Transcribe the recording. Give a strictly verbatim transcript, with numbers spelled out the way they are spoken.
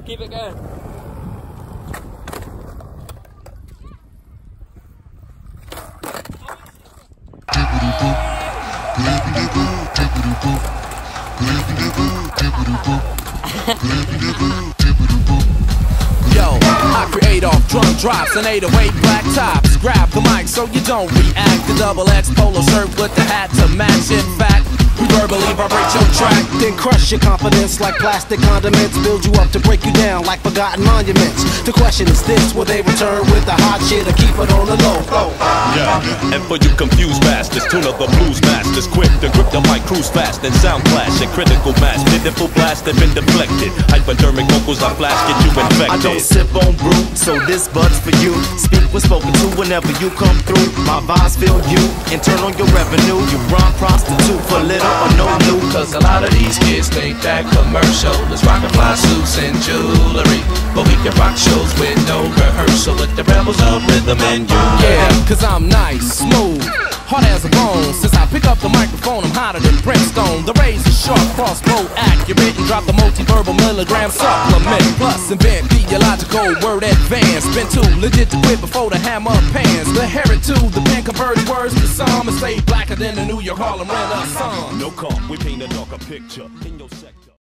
Keep it going. Yo, I create off drum drops and eight oh eight black tops. Grab the mic so you don't react. The double X polo shirt with the hat to match. In fact, we verbally vibrate your track, then crush your confidence like plastic condiments. Build you up to break you down like forgotten monuments. The question is this: will they return with the hot shit or keep it on the low? Oh. Yeah, and for you confused bastards, tune up the blues masters. Quick to grip the mic, cruise fast and sound clash. And critical mass, pitiful blast, they've been deflected. Hypodermic vocals I flash, get you infected. I don't sip on brew, so this bud's for you. Speak when spoken to whenever you come through. My vibes feel you, and turn on your revenue. You run prostitute for little or no loot. Cause a lot of these kids think that commercial is rockin' fly suits and jewelry, but we can rock shows with no rehearsal with the rebels of rhythm and you. Yeah, cause I'm nice, smooth, hard as a bone. Since I pick up the microphone, I'm hotter than brimstone. The razor sharp, crossbow accurate, and drop the multi-verbal milligram supplement. Plus invent theological word advance. Been too legit to quit before the hammer pans. The heritage, the pen converted words to psalm, and stay blacker than the New York Harlem Renaissance. No calm, we paint a darker picture.